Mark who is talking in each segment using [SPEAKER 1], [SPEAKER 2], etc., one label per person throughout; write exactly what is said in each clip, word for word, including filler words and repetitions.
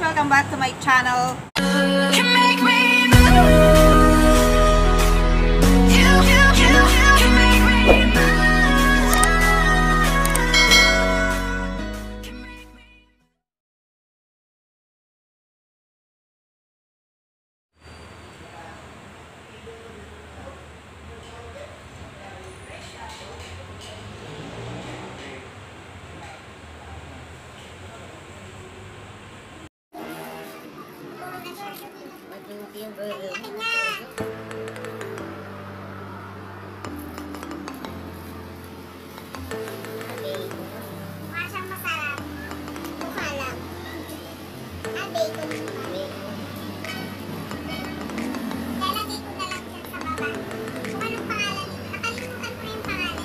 [SPEAKER 1] Welcome back to my channel.
[SPEAKER 2] You make me move. You, you, you, you make me move.
[SPEAKER 3] Masang masarap. Mukha lang. Ah, bacon mukha. Lalagay ko na lang dyan sa baba. Kung anong pangalan nito. Nakalimutan ko yung pangalan.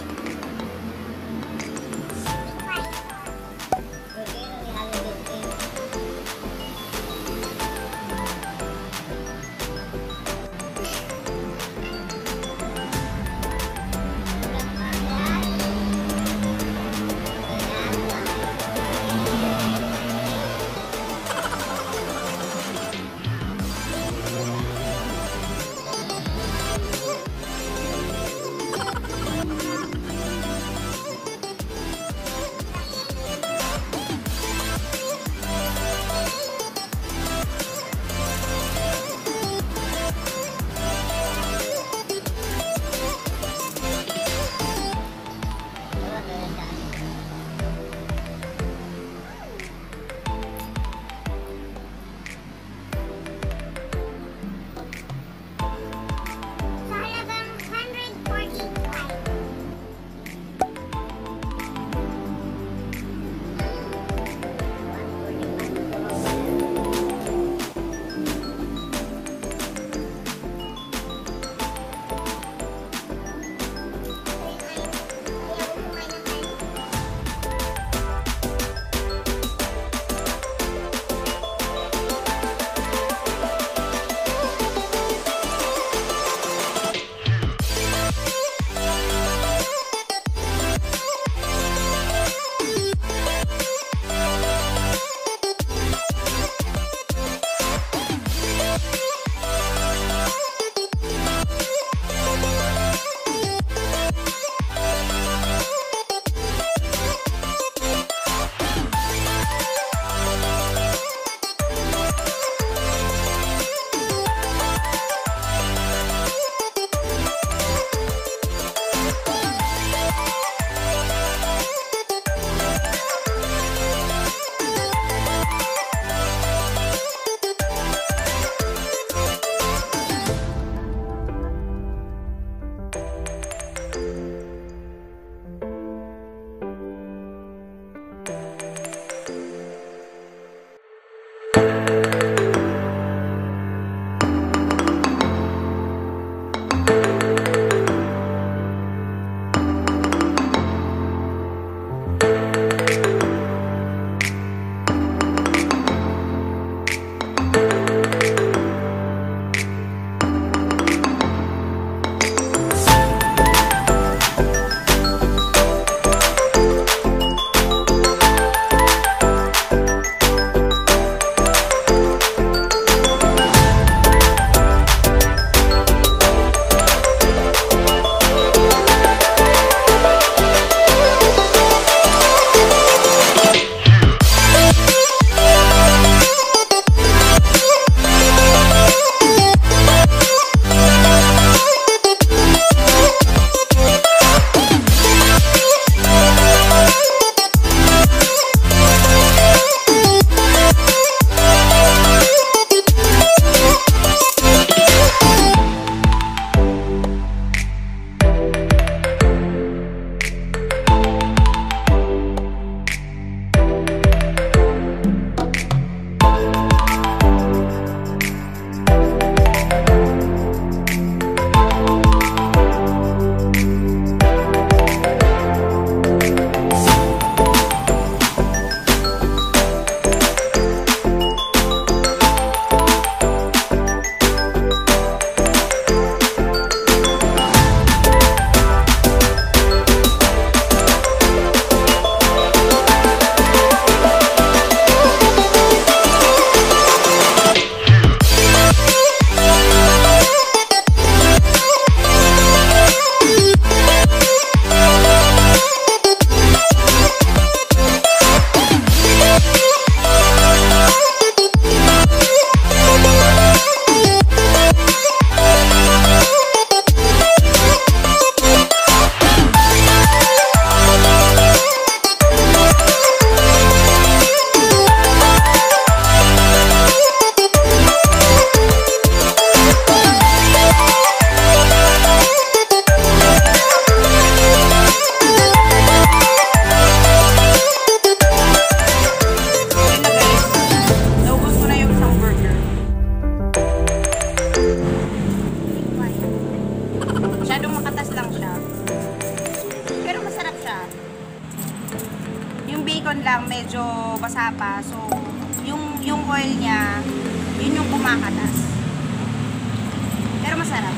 [SPEAKER 1] yung, yung oil niya, yun yung kumakatas. Pero masarap.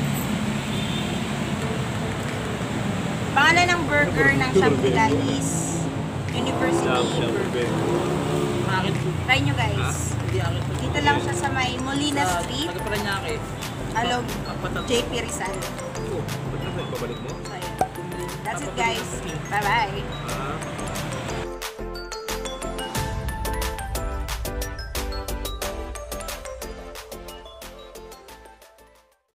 [SPEAKER 1] Pangalan ng burger ng Shambhala is University Burger. Try nyo guys. Dito lang siya sa may Molina Street. Along J P Rizal.
[SPEAKER 4] Babalik mo?
[SPEAKER 1] So, yun. That's it guys. Bye bye.
[SPEAKER 4] Ah.